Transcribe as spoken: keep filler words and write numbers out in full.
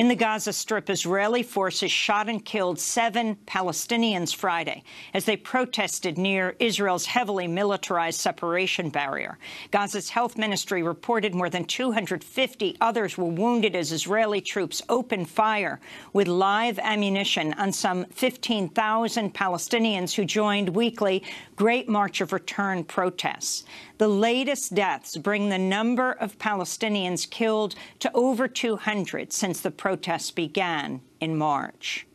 In the Gaza Strip, Israeli forces shot and killed seven Palestinians Friday as they protested near Israel's heavily militarized separation barrier. Gaza's health ministry reported more than two hundred fifty others were wounded as Israeli troops opened fire with live ammunition on some fifteen thousand Palestinians who joined weekly Great March of Return protests. The latest deaths bring the number of Palestinians killed to over two hundred since the protests began in March.